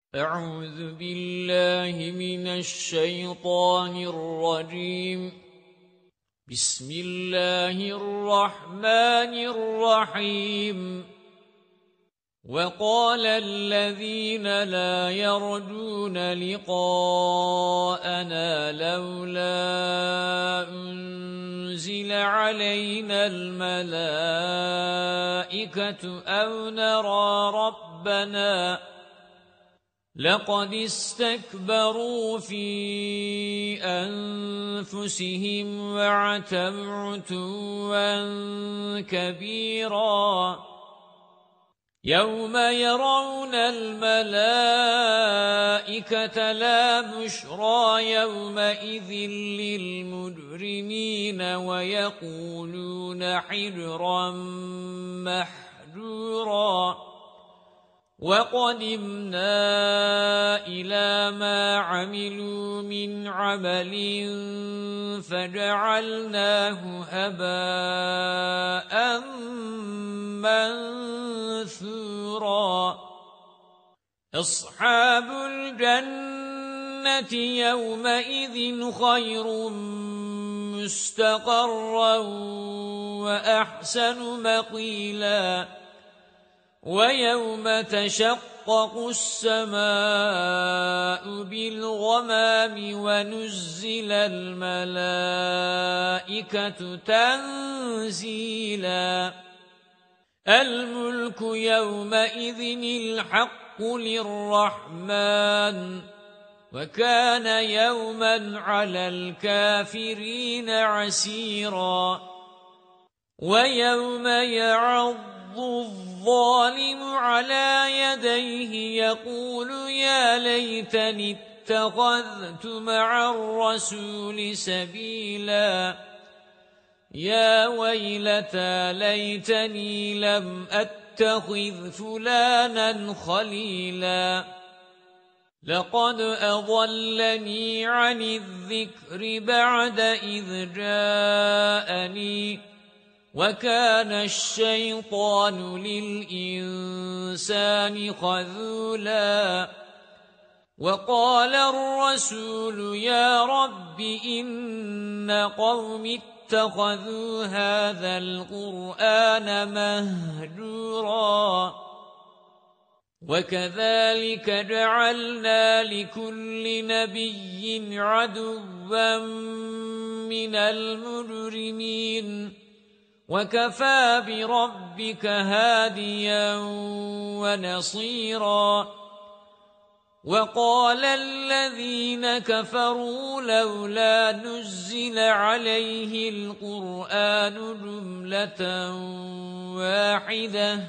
أعوذ بالله من الشيطان الرجيم. بسم الله الرحمن الرحيم. وقال الذين لا يرجون لقاءنا لولا أنزل علينا الملائكة أو نرى ربنا لقد استكبروا في أنفسهم وعتوا عتوا كبيرا يوم يرون الملائكة لا بشرى يومئذ للمجرمين ويقولون حجرا محجورا وقدمنا إلى ما عملوا من عمل فجعلناه هباء منثورا أصحاب الجنة يومئذ خير مستقرا وأحسن مقيلا ويوم تشقق السماء بالغمام ونزل الملائكة تنزيلا الملك يومئذ الحق للرحمن وكان يوما على الكافرين عسيرا ويوم يعض الظالم على يديه يقول يا ليتني اتخذت مع الرسول سبيلا يا ويلتى ليتني لم أتخذ فلانا خليلا لقد أضلني عن الذكر بعد إذ جاءني وكان الشيطان للإنسان خذولا وقال الرسول يا رب إن قوم اتخذوا هذا القرآن مهجورا وكذلك جعلنا لكل نبي عدوا من المجرمين وكفى بربك هاديا ونصيرا وقال الذين كفروا لولا نزل عليه القرآن جملة واحدة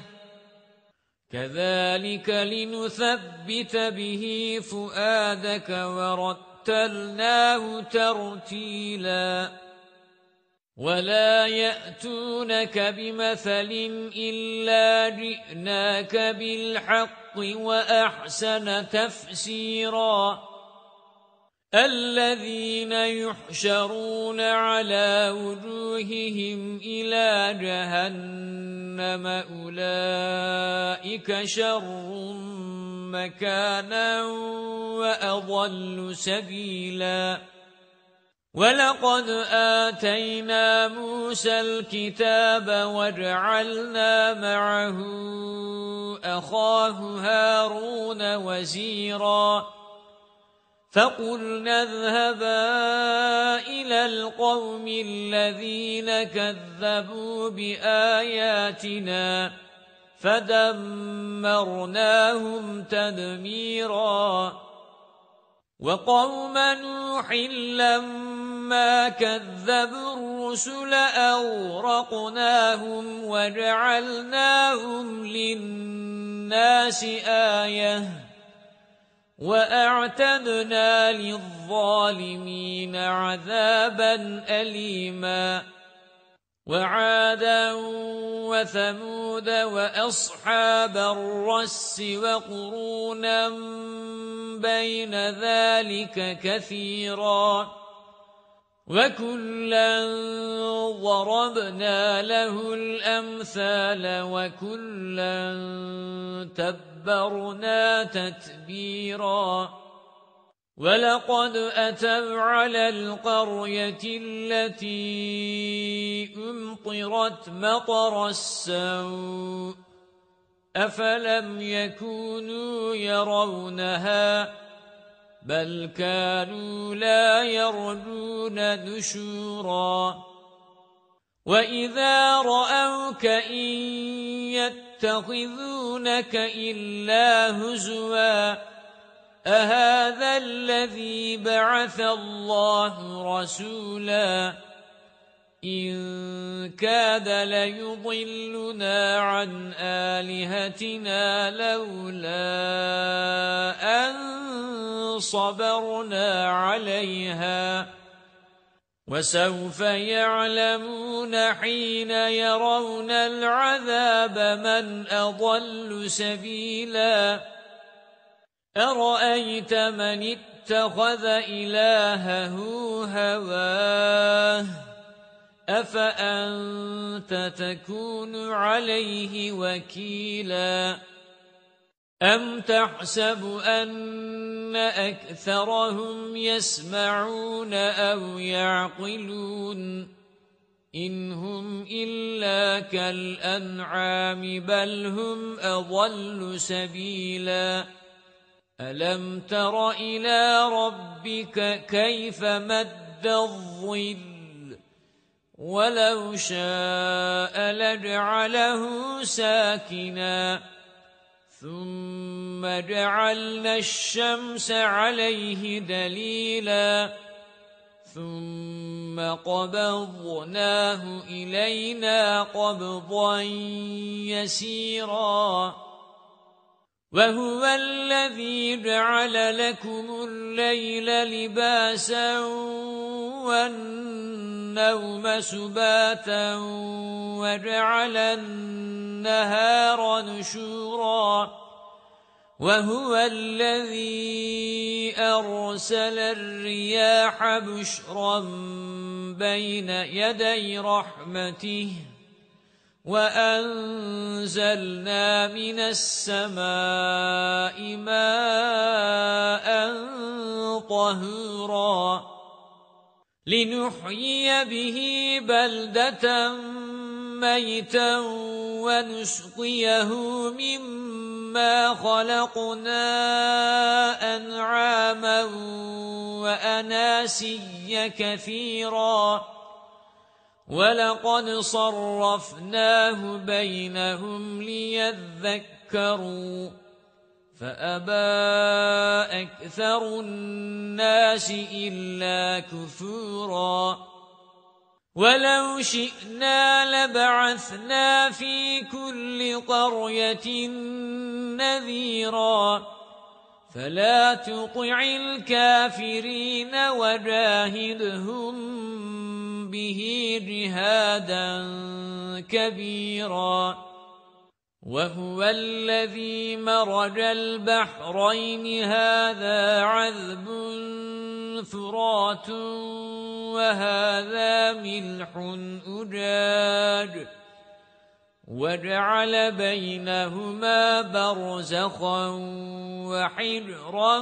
كذلك لنثبت به فؤادك ورتلناه ترتيلا ولا يأتونك بمثل إلا جئناك بالحق وأحسن تفسيرا الذين يحشرون على وجوههم إلى جهنم أولئك شر مكانا وأضل سبيلا وَلَقَدْ آتَيْنَا مُوسَى الْكِتَابَ وَجَعَلْنَا مَعَهُ أَخَاهُ هَارُونَ وَزِيرًا فَقُلْنَا اذْهَبَا إِلَى الْقَوْمِ الَّذِينَ كَذَّبُوا بِآيَاتِنَا فَدَمَّرْنَاهُمْ تَدْمِيرًا وَقَوْمَ نُوحٍ لَمَّا كَذَّبُوا الرُّسُلَ أَغْرَقْنَاهُمْ وَجَعَلْنَاهُمْ لِلنَّاسِ آيَةً وَأَعْتَدْنَا لِلظَّالِمِينَ عَذَابًا أَلِيمًا وَعَادًا وَثَمُودَ وَأَصْحَابَ الرَّسِّ وَقُرُونًا بَيْنَ ذَلِكَ كَثِيرًا وَكُلًّا ضَرَبْنَا لَهُ الْأَمْثَالَ وَكُلًّا تَبَّرَ تَبَّرْنَا تَتْبِيرًا وَلَقَدْ أَتَوْا عَلَى الْقَرْيَةِ الَّتِي أُمْطِرَتْ مَطَرَ السَّوْءِ أَفَلَمْ يَكُونُوا يَرَوْنَهَا بَلْ كَانُوا لَا يَرْجُونَ نُشُورًا وَإِذَا رَأَوْكَ إِن يَتَّخِذُونَكَ إِلَّا هُزُوًا أَهَذَا الَّذِي بَعَثَ اللَّهُ رَسُولًا إِن كَادَ لَيُضِلُّنَا عَنْ آلِهَتِنَا لَوْلَا أَن صَبَرْنَا عَلَيْهَا وَسَوْفَ يَعْلَمُونَ حِينَ يَرَوْنَ الْعَذَابَ مَنْ أَضَلُّ سَبِيلًا أَرَأَيْتَ مَنِ اتَّخَذَ إِلَٰهَهُ هَوَاهُ أَفَأَنْتَ تَكُونُ عَلَيْهِ وَكِيلًا أَمْ تَحْسَبُ أَنَّ أَكْثَرَهُمْ يَسْمَعُونَ أَوْ يَعْقِلُونَ إِنْ هُمْ إِلَّا كَالْأَنْعَامِ بَلْ هُمْ أَضَلُّ سَبِيلًا أَلَمْ تَرَ إِلَى رَبِّكَ كَيْفَ مَدَّ الظِّلَّ وَلَوْ شَاءَ لَجَعَلَهُ سَاكِنًا ثُمَّ جَعَلْنَا الشَّمْسَ عَلَيْهِ دَلِيلًا ثُمَّ قَبَضْنَاهُ إِلَيْنَا قَبْضًا يَسِيرًا وَهُوَ الَّذِي جَعَلَ لَكُمُ اللَّيْلَ لِبَاسًا وَالنَّوْمَ سُبَاتًا وَجَعَلَ النَّهَارَ نُشُورًا وَهُوَ الَّذِي أَرْسَلَ الرِّيَاحَ بُشْرًا بَيْنَ يَدَيْ رَحْمَتِهِ وَأَنزَلْنَا مِنَ السَّمَاءِ مَاءً طَهُورًا لِنُحْيِيَ بِهِ بَلْدَةً مَيْتًا وَنُسْقِيَهُ مِمَّا خَلَقْنَا أَنْعَامًا وَأَنَاسِيَّ كَثِيرًا وَلَقَدْ صَرَّفْنَاهُ بَيْنَهُمْ لِيَذَّكَّرُوا فَأَبَى أَكْثَرُ النَّاسِ إِلَّا كُفُورًا وَلَوْ شِئْنَا لَبَعَثْنَا فِي كُلِّ قَرْيَةٍ نَذِيرًا فَلَا تُطِعِ الْكَافِرِينَ وَجَاهِدْهُم بِهِ جِهَادًا كَبِيرًا وَهُوَ الَّذِي مَرَجَ الْبَحْرَيْنِ هَذَا عَذْبٌ فُرَاتٌ وَهَذَا مِلْحٌ أُجَاجٌ وَجَعَلَ بَيْنَهُمَا بَرْزَخًا وَحِجْرًا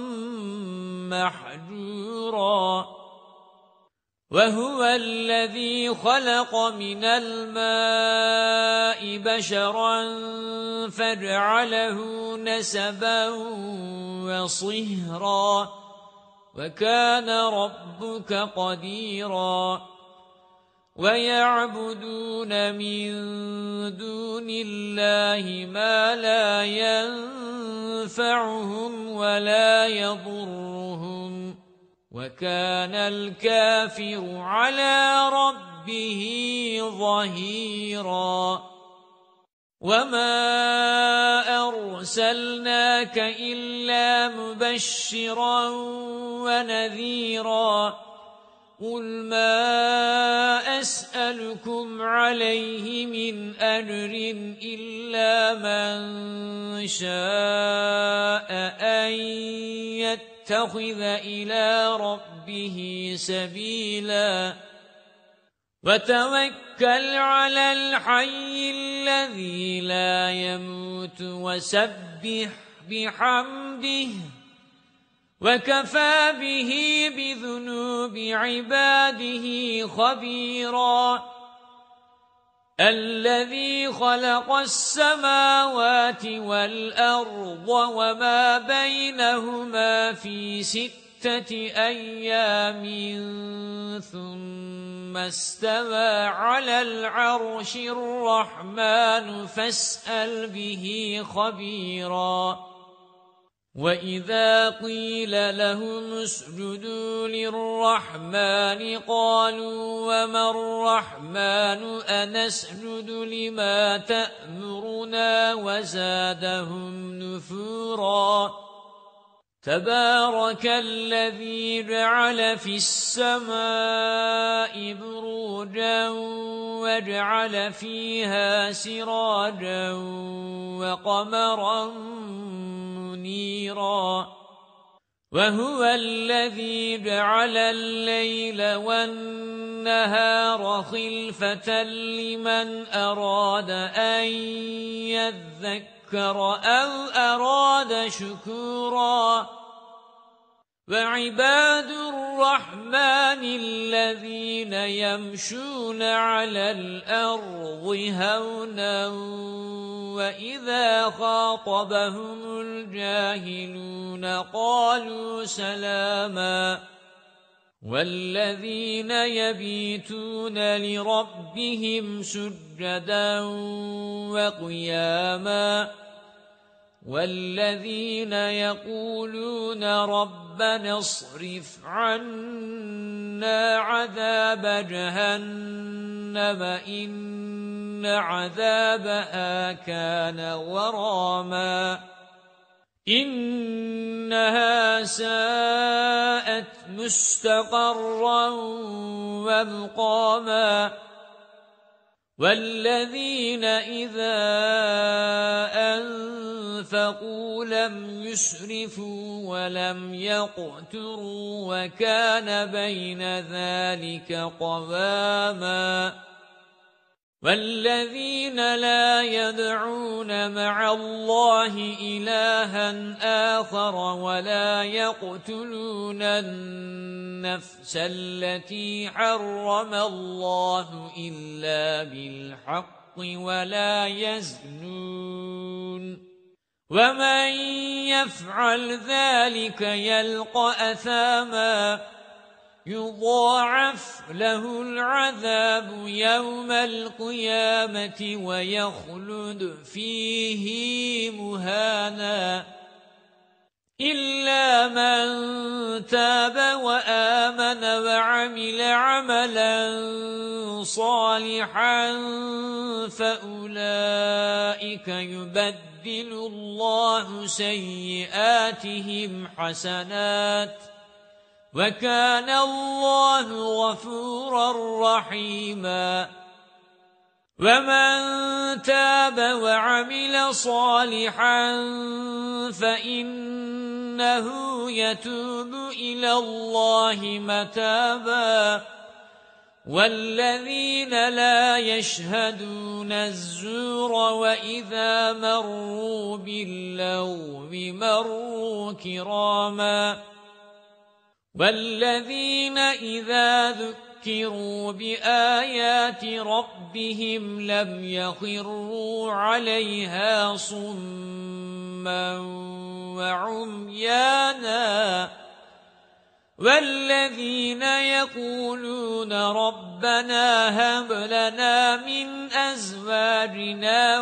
مَحْجُورًا وَهُوَ الَّذِي خَلَقَ مِنَ الْمَاءِ بَشَرًا فَجَعَلَهُ نَسَبًا وَصِهْرًا وَكَانَ رَبُّكَ قَدِيرًا وَيَعْبُدُونَ مِن دُونِ اللَّهِ مَا لَا يَنفَعُهُمْ وَلَا يَضُرُّهُمْ وَكَانَ الْكَافِرُ عَلَى رَبِّهِ ظَهِيرًا وَمَا أَرْسَلْنَاكَ إِلَّا مُبَشِّرًا وَنَذِيرًا قُلْ مَا أَسْأَلُكُمْ عَلَيْهِ مِنْ أَجْرٍ إِلَّا مَنْ شَاءَ أَنْ يَتَّخِذَ إِلَى رَبِّهِ سَبِيلًا وتوكل على الحي الذي لا يموت وسبح بحمده وكفى به بذنوب عباده خبيرا الذي خلق السماوات والأرض وما بينهما في 6 أيام ثم استوى على العرش الرحمن فاسأل به خبيرا وَإِذَا قِيلَ لَهُمُ اسْجُدُوا لِلرَّحْمَنِ قَالُوا وَمَا الرَّحْمَنُ أَنَسْجُدُ لِمَا تَأْمُرُنَا وَزَادَهُمْ نُفُورًا تَبَارَكَ الَّذِي جَعَلَ فِي السَّمَاءِ بُرُوجًا وَجَعَلَ فِيهَا سِرَاجًا وَقَمَرًا منيرا وهو الذي جعل الليل والنهار خلفة لمن أراد أن يذكر أو أراد شكورا وعباد الرحمن الذين يمشون على الأرض هونا وإذا خاطبهم الجاهلون قالوا سلاما والذين يبيتون لربهم سجدا وقياما والذين يقولون ربنا اصرف عنا عذاب جهنم إن عذابها كان غراما إنها ساءت مستقرا ومقاما والذين إذا أنفقوا لم يسرفوا ولم يقتروا وكان بين ذلك قواما والذين لا يدعون مع الله إلها آخر ولا يقتلون النفس التي حرم الله إلا بالحق ولا يزنون ومن يفعل ذلك يلقى أثاما يضاعف له العذاب يوم القيامة ويخلد فيه مهانا إلا من تاب وآمن وعمل عملا صالحا فأولئك يبدل الله سيئاتهم حسنات وَكَانَ اللَّهُ غَفُورًا رَّحِيمًا وَمَن تَابَ وَعَمِلَ صَالِحًا فَإِنَّهُ يَتُوبُ إِلَى اللَّهِ مَتَابًا وَالَّذِينَ لَا يَشْهَدُونَ الزُّورَ وَإِذَا مَرُّوا بِاللَّغْوِ مَرُّوا كِرَامًا والذين إذا ذكروا بآيات ربهم لم يخروا عليها صما وعميانا والذين يقولون ربنا هب لنا من أزواجنا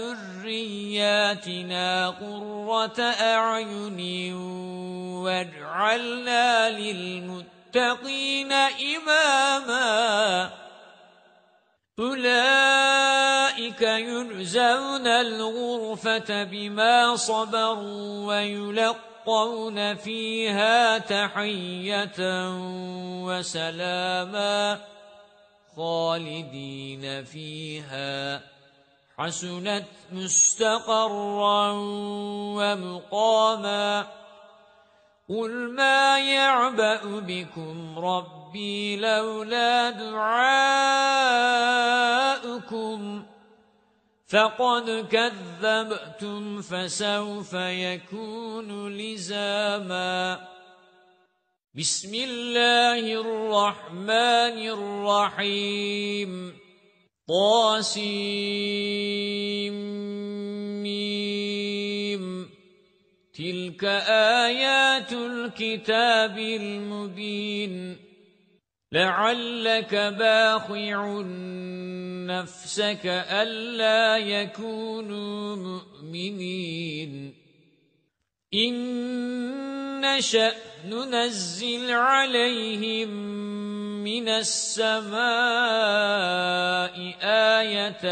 وذرياتنا قرة أعين واجعلنا للمتقين إماما أولئك يجزون الغرفة بما صبروا ويلقون فيها تحية وسلاما خالدين فيها حسنت مستقرا ومقاما قل ما يعبأ بكم ربي ربي لولا دعاؤكم فقد كذبتم فسوف يكون لزاما. بسم الله الرحمن الرحيم. طاسيم. تلك آيات الكتاب المبين. لعلك باخع نفسك ألا يكونوا مؤمنين. إن نشأ ننزل عليهم من السماء آية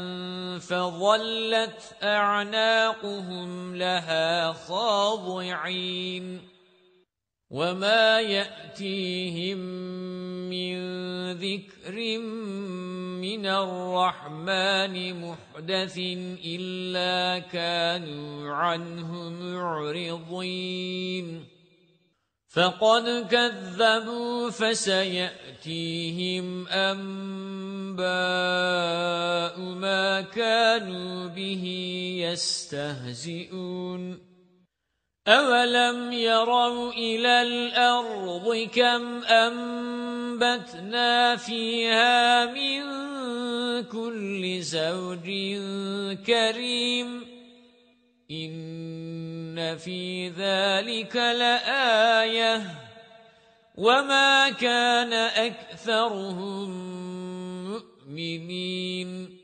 فظلت أعناقهم لها خاضعين. وما يأتيهم من ذكر من الرحمن محدث إلا كانوا عنه معرضين. فقد كذبوا فسيأتيهم أنباء ما كانوا به يستهزئون. أَوَلَمْ يَرَوْا إِلَى الْأَرْضِ كَمْ أَنبَتْنَا فِيهَا مِنْ كُلِّ زَوْجٍ كَرِيمٍ إِنَّ فِي ذَلِكَ لَآيَةً وَمَا كَانَ أَكْثَرُهُم مُؤْمِنِينَ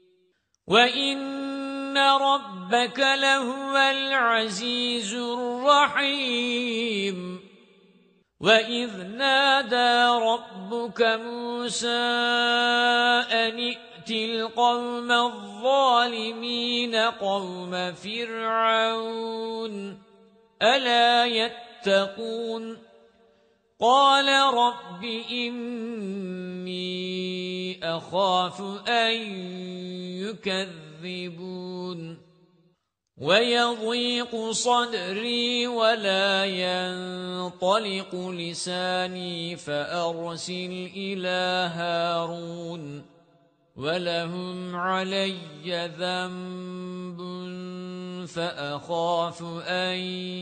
وَإِنَّ رَبَّكَ لَهُوَ الْعَزِيزُ الرَّحِيمُ. وَإِذْ نَادَى رَبُّكَ مُوسَىٰ أَنِ ائْتِ الْقَوْمَ الظَّالِمِينَ قَوْمَ فِرْعَوْنَ أَلَا يَتَّقُونَ قَالَ رَبِّ إِنِّي أَخَافُ أَن يُكَذِّبُونِ وَيَضِيقُ صَدْرِي وَلَا يَنطَلِقُ لِسَانِي فَأَرْسِلْ إِلَى هَارُونَ وَلَهُمْ عَلَيَّ ذَنبٌ فَأَخَافُ أَن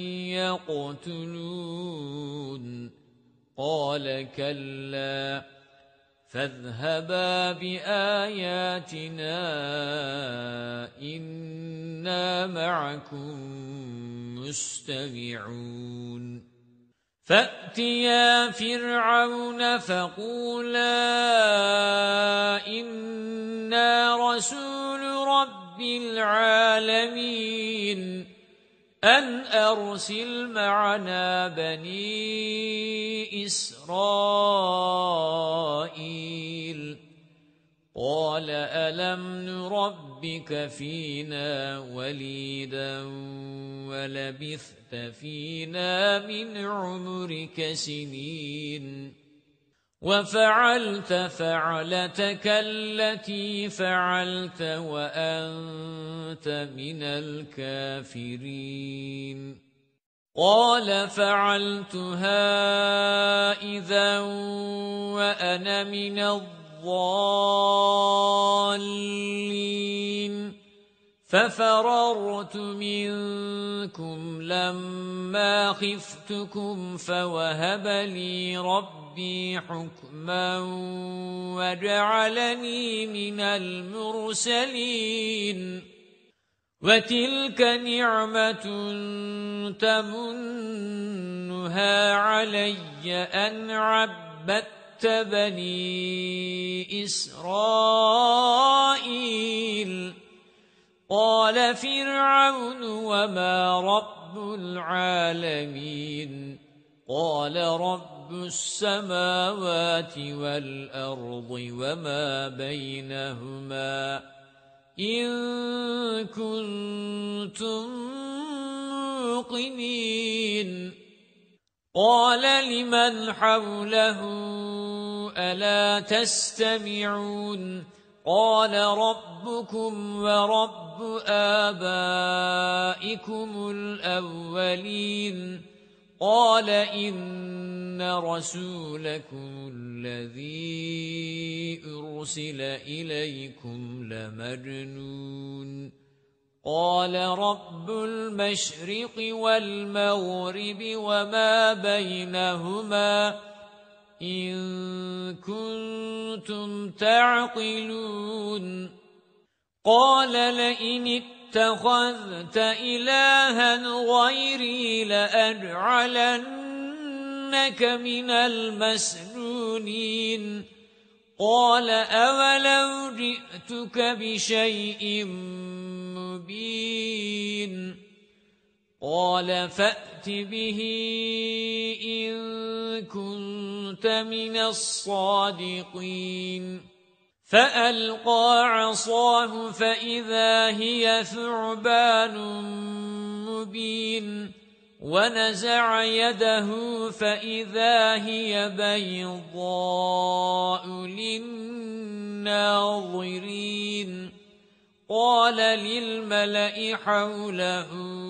يَقْتُلُونِ قَالَ كَلَّا فَاذْهَبَا بِآيَاتِنَا إِنَّا مَعَكُمْ مُسْتَمِعُونَ فَأْتِيَا فِرْعَوْنَ فَقُولَا إِنَّا رَسُولُ رَبِّ الْعَالَمِينَ أَنْ أَرْسِلْ مَعَنَا بَنِي إِسْرَائِيلَ قَالَ أَلَمْ نُرَبِّكَ فِينَا وَلِيدًا وَلَبِثْتَ فِينَا مِنْ عُمُرِكَ سِنِينَ وَفَعَلْتَ فَعْلَتَكَ الَّتِي فَعَلْتَ وَأَنْتَ مِنَ الْكَافِرِينَ قَالَ فَعَلْتُهَا إِذًا وَأَنَا مِنَ الضَّالِّينَ فَفَرَرْتُ مِنكُمْ لَمَّا خِفْتُكُمْ فَوَهَبَ لِي رَبِّي حُكْمًا وَجَعَلَنِي مِنَ الْمُرْسَلِينَ وَتِلْكَ نِعْمَةٌ تَمُنُّهَا عَلَيَّ أَنْ عَبَّدتَّ بَنِي إِسْرَائِيلَ قَالَ فِرْعَوْنُ وَمَا رَبُّ الْعَالَمِينَ قَالَ رَبُّ السَّمَاوَاتِ وَالْأَرْضِ وَمَا بَيْنَهُمَا إِن كُنتُم مُّوقِنِينَ قَالَ لِمَنْ حَوْلَهُ أَلَا تَسْتَمِعُونَ قَالَ رَبُّكُمْ وَرَبُّ آبَائِكُمُ الْأَوَّلِينَ قَالَ إِنَّ إِنَّ رَسُولَكُمُ الَّذِي أُرْسِلَ إِلَيْكُمْ لَمَجْنُونٌ قَالَ رَبُّ الْمَشْرِقِ وَالْمَغْرِبِ وَمَا بَيْنَهُمَا إِن كُنتُمْ تَعْقِلُونَ قَالَ لَئِنِ اتَّخَذْتَ إِلَٰهًا غَيْرِي لَأَجْعَلَنَّكَ مِنَ الْمَسْجُونِينَ قَالَ أَوَلَوْ جِئْتُكَ بِشَيْءٍ مُبِينٍ قَالَ فَأْتِ بِهِ إِن كُنتَ مِنَ الصَّادِقِينَ فَأَلْقَى عَصَاهُ فَإِذَا هِيَ ثُعْبَانٌ مُبِينٌ وَنَزَعَ يَدَهُ فَإِذَا هِيَ بَيْضَاءُ لِلنَّاظِرِينَ قَالَ لِلْمَلَإِ حَوْلَهُ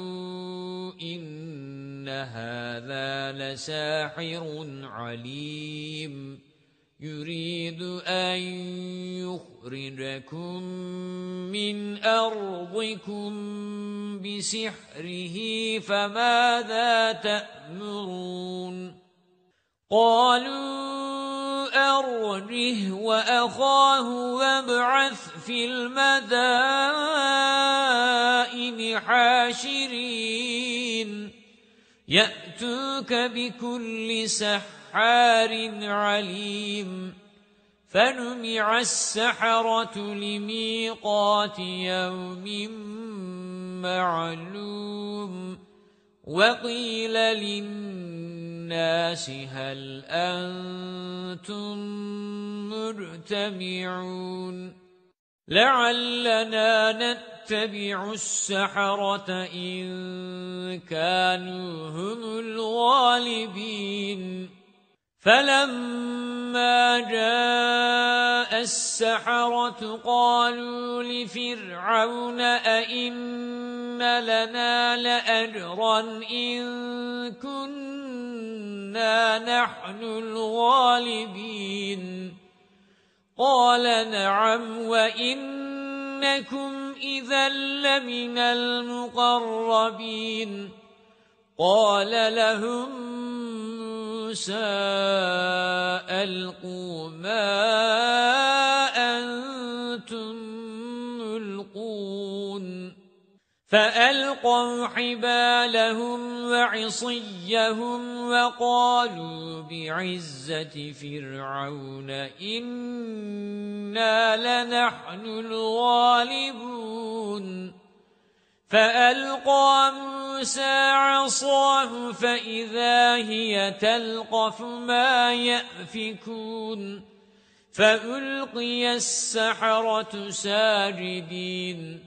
إِنَّ هَذَا لَسَاحِرٌ عَلِيمٌ يُرِيدُ أَن يُخْرِجَكُم مِّنْ أَرْضِكُمْ بِسِحْرِهِ فَمَاذَا تَأْمُرُونَ قَالُوا أَرْجِهْ وَأَخَاهُ وَابْعَثْ فِي الْمَدَائِنِ حَاشِرِينَ يَأْتُوكَ بِكُلِّ سَحَّارٍ عَلِيمٍ فَجُمِعَ السَّحَرَةُ لِمِيقَاتِ يَوْمٍ مَّعْلُومٍ وَقِيلَ لِلنَّاسِ هَلْ أَنتُم مُّجْتَمِعُونَ لَعَلَّنَا نَتَّبِعُ السَّحَرَةَ إِن كَانُوا هُمُ الْغَالِبِينَ فَلَمَّا جَاءَ السَّحَرَةُ قَالُوا لِفِرْعَوْنَ أَئِنَّ لَنَا لَأَجْرًا إِن كُنَّا نَحْنُ الْغَالِبِينَ قَالَ نَعَمْ وَإِنَّكُمْ إِذًا لَّمِنَ الْمُقَرَّبِينَ قَالَ لَهُم مُوسَى أَلْقُوا مَا أَنتُم مُّلْقُونَ فَأَلْقَوْا حِبَالَهُمْ وَعِصِيَّهُمْ وَقَالُوا بِعِزَّةِ فِرْعَوْنَ إِنَّا لَنَحْنُ الْغَالِبُونَ فَأَلْقَى مُوسَى عَصَاهُ فَإِذَا هِيَ تَلْقَفُ مَا يَأْفِكُونَ فَأُلْقِيَ السَّحَرَةُ سَاجِدِينَ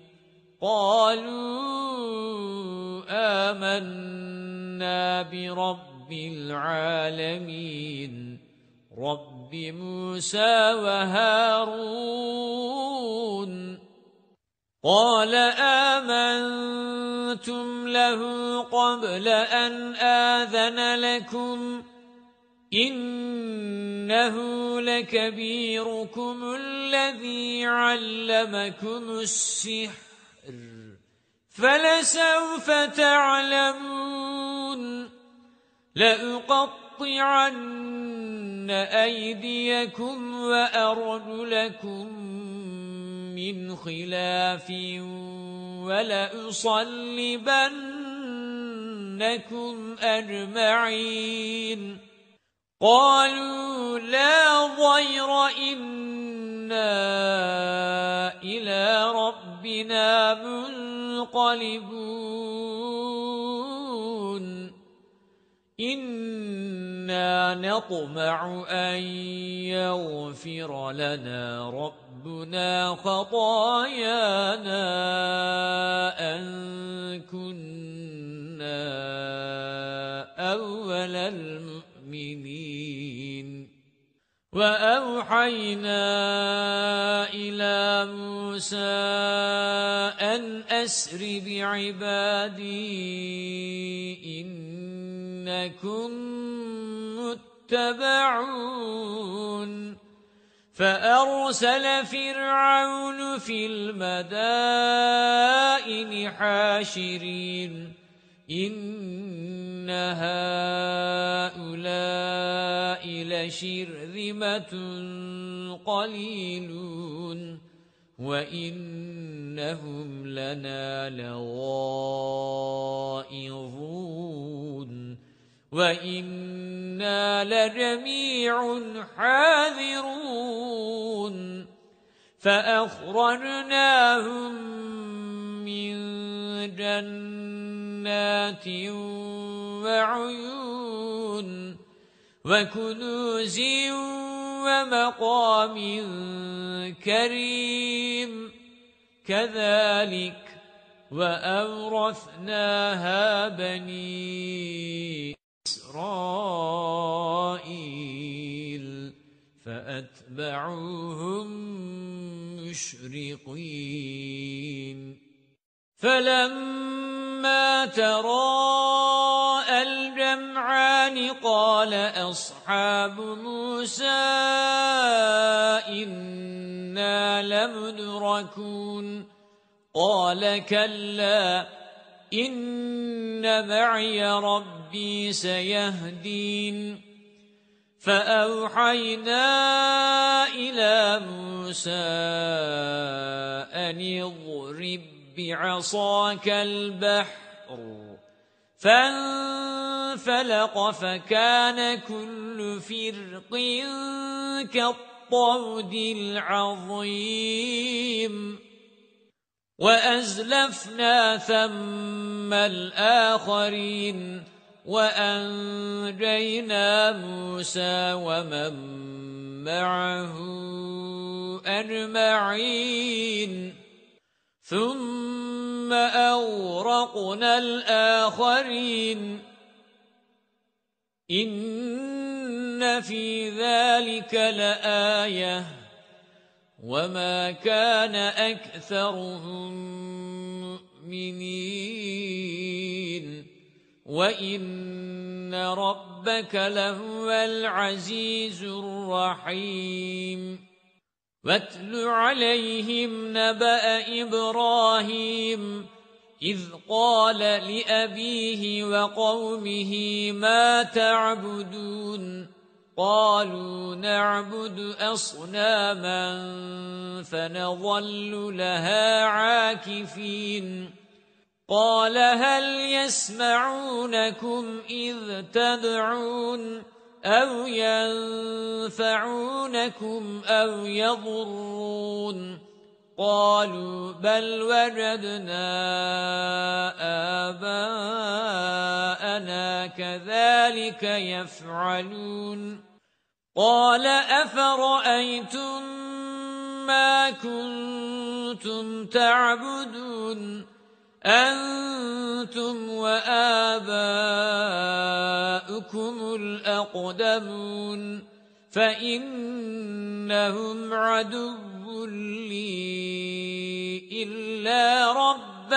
قَالُوا آمَنَّا بِرَبِّ الْعَالَمِينَ رَبِّ مُوسَى وَهَارُونَ قَالَ آمَنْتُمْ لَهُ قَبْلَ أَنْ آذَنَ لَكُمْ إِنَّهُ لَكَبِيرُكُمُ الَّذِي عَلَّمَكُمُ السِّحْرَ فَلَسَوْفَ تَعْلَمُونَ لَأُقَطِّعَنَّ أَيْدِيَكُمْ وَأَرْجُلَكُمْ مِنْ خِلَافٍ وَلَأُصَلِّبَنَّكُمْ أَجْمَعِينَ قَالُوا لَا ضَيْرَ إِنَّا إِلَى رَبِّنَا مُنْقَلِبُونَ إِنَّا نَطْمَعُ أَنْ يَغْفِرَ لَنَا رَبُّنَا خَطَايَانَا أَنْ كُنَّا أَوَّلَ الْمُؤْمِنِينَ وَأَوْحَيْنَا إِلَى مُوسَى أَنْ أَسْرِ بِعِبَادِي إِنِّي إنكم متبعون فأرسل فرعون في المدائن حاشرين إن هؤلاء لشرذمة قليلون وإنهم لنا لغائظون وإنا لجميع حاذرون فأخرجناهم من جنات وعيون وكنوز ومقام كريم كذلك وأورثناها بني إسرائيل فأتبعوهم مشرقين فلما تراءى الجمعان قال أصحاب موسى إنا لمدركون قال كلا إن معي ربي سيهدين فأوحينا إلى موسى أن اضرب بعصاك البحر فانفلق فكان كل فرق كالطود العظيم وأزلفنا ثم الآخرين وأنجينا موسى ومن معه أجمعين ثم أغرقنا الآخرين إن في ذلك لآية وما كان أكثرهم مؤمنين وإن ربك لهو العزيز الرحيم واتل عليهم نبأ إبراهيم إذ قال لأبيه وقومه ما تعبدون قالوا نعبد أصناما فنظل لها عاكفين قال هل يسمعونكم إذ تدعون أو ينفعونكم أو يضرون قالوا بل وجدنا آباءنا كذلك يفعلون قال أفرأيتم ما كنتم تعبدون أنتم وآباؤكم الأقدمون فإنهم عدو لي إلا رب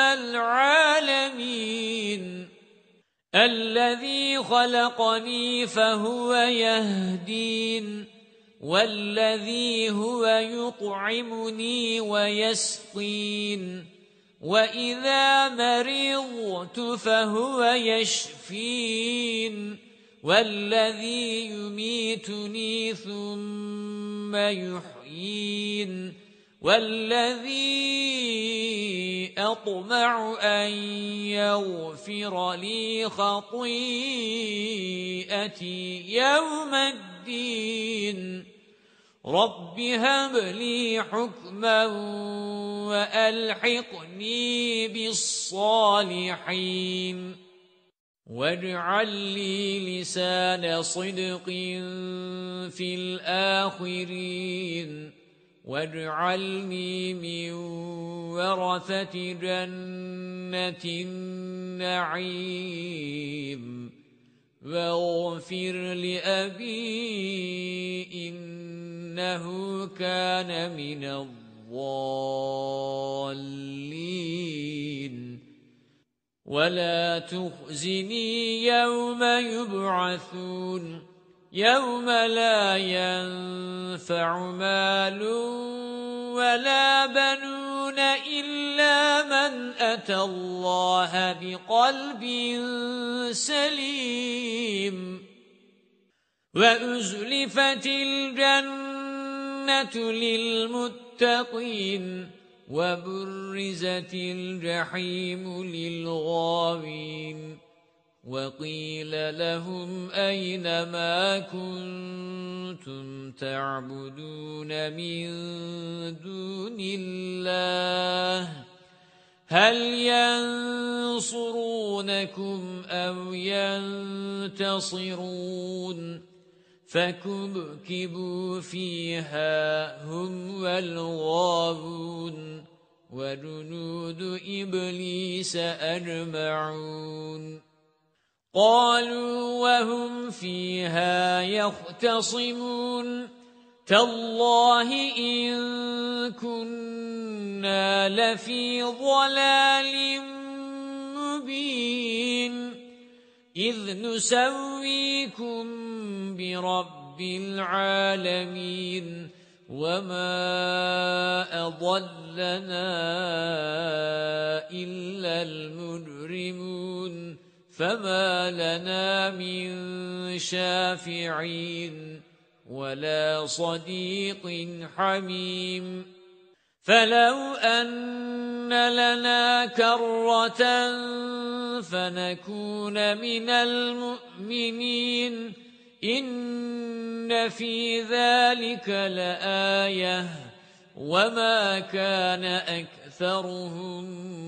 العالمين الذي خلقني فهو يهدين والذي هو يطعمني ويسقين وإذا مرضت فهو يشفين والذي يميتني ثم يحيين والذي أطمع أن يغفر لي خطيئتي يوم الدين رب هب لي حكما وألحقني بالصالحين واجعل لي لسان صدق في الآخرين واجعلني من ورثة جنة النعيم واغفر لأبي إنه كان من الضالين ولا تخزني يوم يبعثون يوم لا ينفع مال ولا بنون إلا من أتى الله بقلب سليم وأزلفت الجنة للمتقين وبرزت الجحيم للغاوين وقيل لهم أين ما كنتم تعبدون من دون الله هل ينصرونكم أو ينتصرون فكبكبوا فيها هم والغاوون وجنود إبليس أجمعون قالوا وهم فيها يختصمون تالله إن كنا لفي ضلال مبين إذ نسويكم برب العالمين وما أضلنا إلا المجرمون فما لنا من شافعين ولا صديق حميم فلو أن لنا كرة فنكون من المؤمنين إن في ذلك لآية وما كان أكثرهم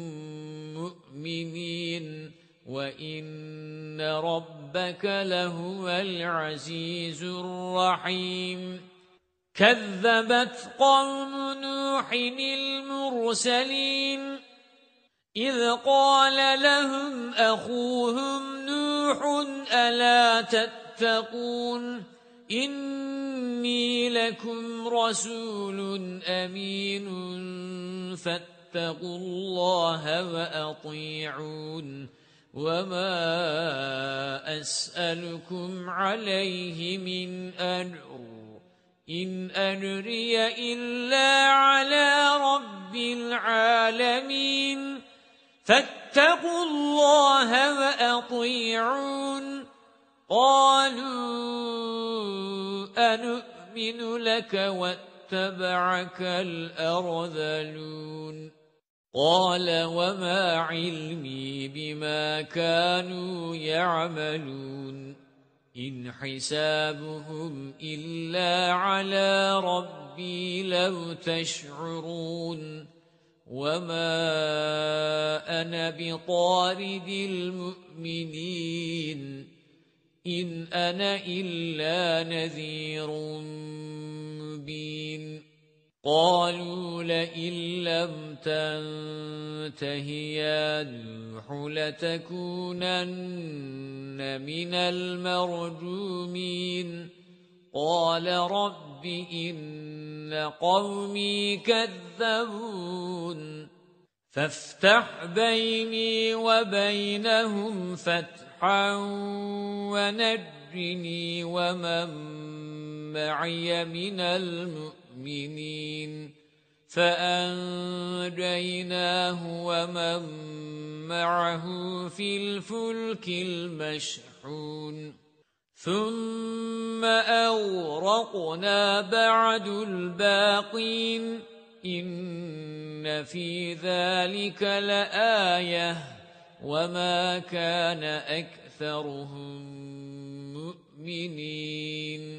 مؤمنين وَإِنَّ رَبَّكَ لَهُوَ الْعَزِيزُ الرَّحِيمُ كَذَّبَتْ قَوْمُ نُوحٍ الْمُرْسَلِينَ إِذْ قَالَ لَهُمْ أَخُوهُمْ نُوحٌ أَلَا تَتَّقُونَ إِنِّي لَكُمْ رَسُولٌ أَمِينٌ فَاتَّقُوا اللَّهَ وَأَطِيعُونِ وَمَا أَسْأَلُكُمْ عَلَيْهِ مِنْ أَجْرٍ إِنْ أَجْرِيَ إِلَّا عَلَى رَبِّ الْعَالَمِينَ فَاتَّقُوا اللَّهَ وَأَطِيعُونِ قَالُوا أَنُؤْمِنُ لَكَ وَاتَّبَعَكَ الْأَرْذَلُونَ قَالَ وَمَا عِلْمِي بِمَا كَانُوا يَعْمَلُونَ إِنْ حِسَابُهُمْ إِلَّا عَلَى رَبِّي لَوْ تَشْعُرُونَ وَمَا أَنَا بِطَارِدِ الْمُؤْمِنِينَ إِنْ أَنَا إِلَّا نَذِيرٌ مُبِينٌ قالوا لئن لم تنته يا نوح لتكونن من المرجومين قال رب إن قومي كذبون فافتح بيني وبينهم فتحا ونجني ومن معي من المؤمنين فأنجيناه ومن معه في الفلك المشحون ثم أغرقنا بعد الباقين إن في ذلك لآية وما كان أكثرهم مؤمنين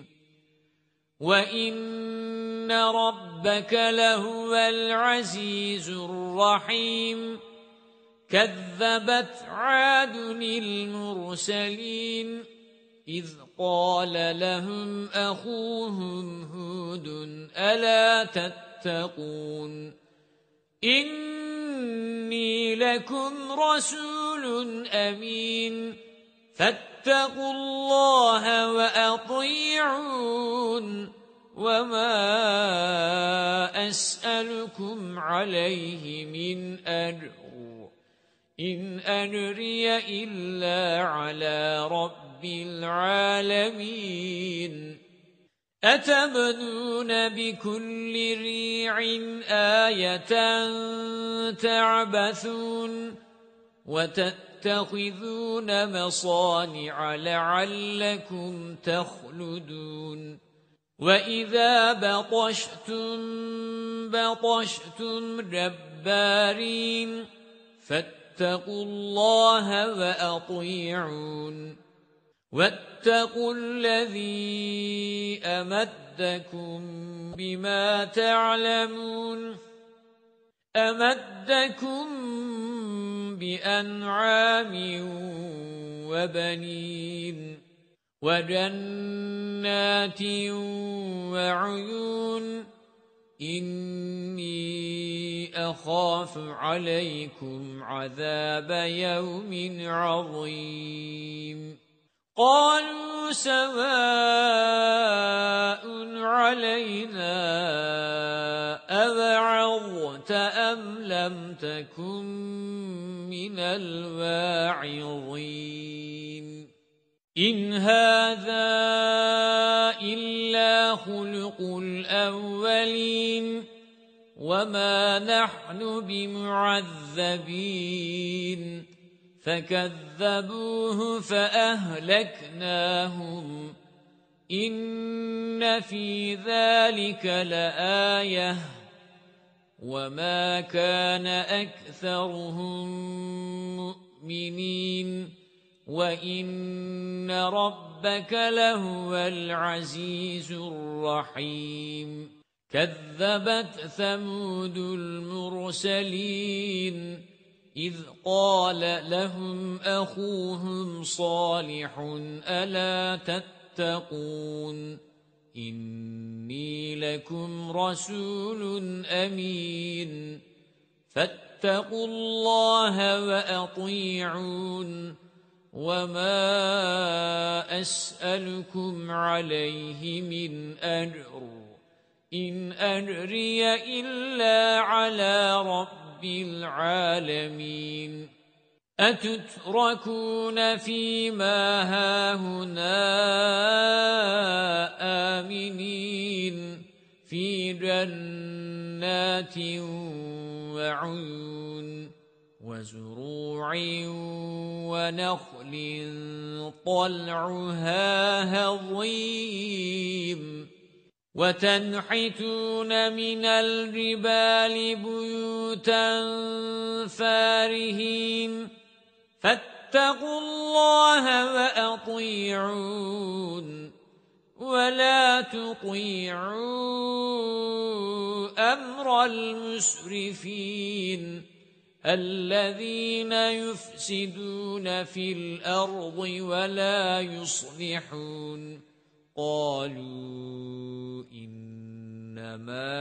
وَإِنَّ رَبَّكَ لَهُوَ الْعَزِيزُ الرَّحِيمُ كَذَّبَتْ عَادٌ الْمُرْسَلِينَ إِذْ قَالَ لَهُمْ أَخُوهُمْ هُودٌ أَلَا تَتَّقُونَ إِنِّي لَكُمْ رَسُولٌ أَمِينٌ فَاتَّقُوا اللَّهَ وَأَطِيعُونِ وَمَا أَسْأَلُكُمْ عَلَيْهِ مِنْ أَجْرٍ إن أجري إلا على رب العالمين أتبنون بكل ريع آية تعبثون وتتخذون مصانع لعلكم تخلدون وَإِذَا بَطَشْتُمْ جَبَّارِينَ فَاتَّقُوا اللَّهَ وَأَطِيعُونِ وَاتَّقُوا الَّذِي أَمَدَّكُم بِمَا تَعْلَمُونَ أَمَدَّكُم بِأَنْعَامٍ وَبَنِينَ وَجَنَّاتٍ وَعُيُونٍ إِنِّي أَخَافُ عَلَيْكُمْ عَذَابَ يَوْمٍ عَظِيمٍ قَالُوا سَوَاءٌ عَلَيْنَا أَوَعَظْتَ أَمْ لَمْ تَكُنْ مِنَ الْوَاعِظِينَ إِنْ هَذَا إِلَّا خُلُقُ الْأَوَّلِينَ وَمَا نَحْنُ بِمُعَذَّبِينَ فَكَذَّبُوهُ فَأَهْلَكْنَاهُمْ إِنَّ فِي ذَلِكَ لَآيَةً وَمَا كَانَ أَكْثَرُهُم مُؤْمِنِينَ وَإِنَّ رَبَّكَ لَهُوَ الْعَزِيزُ الرَّحِيمُ كَذَّبَتْ ثَمُودُ الْمُرْسَلِينَ إِذْ قَالَ لَهُمْ أَخُوهُمْ صَالِحٌ أَلَا تَتَّقُونَ إِنِّي لَكُمْ رَسُولٌ أَمِينٌ فَاتَّقُوا اللَّهَ وَأَطِيعُونِ وَمَا أَسْأَلُكُمْ عَلَيْهِ مِنْ أَجْرٍ إِنْ أَجْرِيَ إِلَّا عَلَى رَبِّ الْعَالَمِينَ أَتُتْرَكُونَ فِيمَا هَاهُنَا آمِنِينَ فِي جَنَّاتٍ وَعُيُونٍ وَزُرُوعٍ وَنَخْلٍ طَلْعُهَا هَضِيمٌ وَتَنْحِتُونَ مِنَ الْجِبَالِ بُيُوتًا فَارِهِينَ فَاتَّقُوا اللَّهَ وَأَطِيعُونِ وَلَا تُطِيعُوا أَمْرَ الْمُسْرِفِينَ الَّذِينَ يُفْسِدُونَ فِي الْأَرْضِ وَلَا يُصْلِحُونَ قَالُوا إِنَّمَا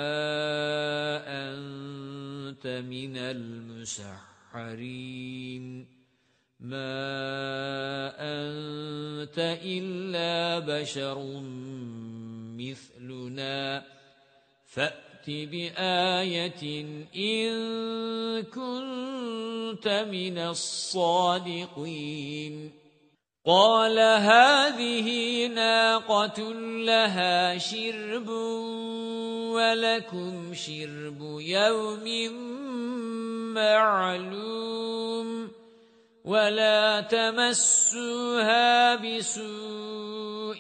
أَنْتَ مِنَ الْمُسَحَّرِينَ مَا أَنْتَ إِلَّا بَشَرٌ مِثْلُنَا فَأْتِ بِآيَةٍ إِن كُنتَ مِنَ الصَّادِقِينَ قَالَ هَذِهِ نَاقَةٌ لَهَا شِرْبٌ وَلَكُمْ شِرْبُ يَوْمٍ مَّعْلُومٍ وَلَا تَمَسُّوهَا بِسُوءٍ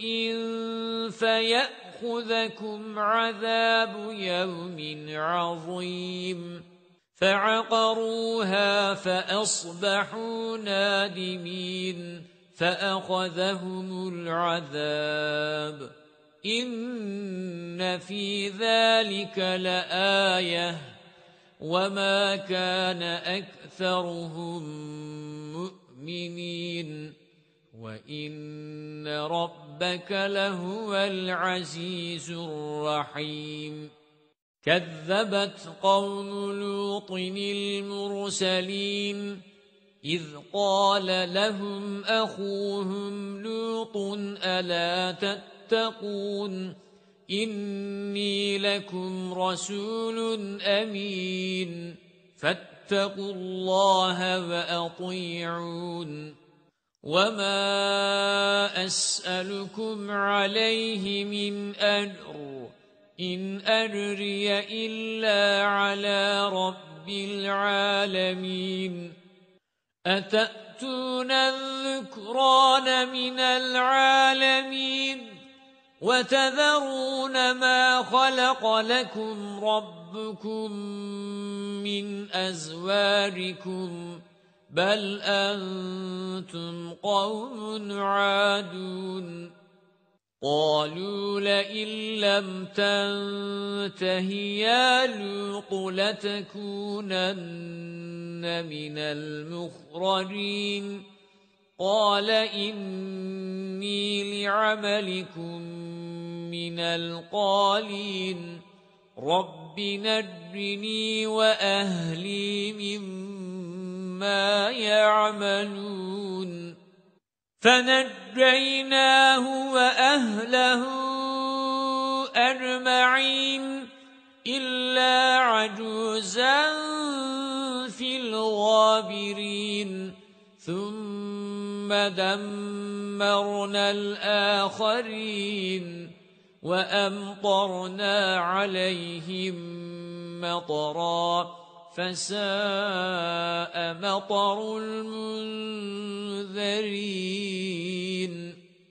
فَيَأْخُذَكُمْ عَذَابُ يَوْمٍ عَظِيمٍ فَعَقَرُوهَا فَأَصْبَحُوا نَادِمِينَ فَأَخَذَهُمُ الْعَذَابُ إِنَّ فِي ذَلِكَ لَآيَةً وَمَا كَانَ أَكْثَرُهُم مُؤْمِنِينَ وَإِنَّ رَبَّكَ لَهُوَ الْعَزِيزُ الرَّحِيمُ كَذَّبَتْ قَوْمُ لُوطٍ الْمُرْسَلِينَ إِذْ قَالَ لَهُمْ أَخُوهُمْ لُوطٌ أَلَا تَتَّقُونَ إِنِّي لَكُمْ رَسُولٌ أَمِينٌ فاتقوا الله وأطيعون وما أسألكم عليه من أجر إن أجري إلا على رب العالمين أتأتون الذكران من العالمين وتذرون ما خلق لكم ربكم من أزواجكم بل أنتم قوم عادون قالوا لئن لم تنته يا لوط لتكونن من المخرجين قال إني لعملكم من القالين رب نجني وأهلي مما يعملون فنجيناه وأهله أجمعين إلا عجوزا في الغابرين ثم دمرنا الآخرين وأمطرنا عليهم مطرا فساء مطر المنذرين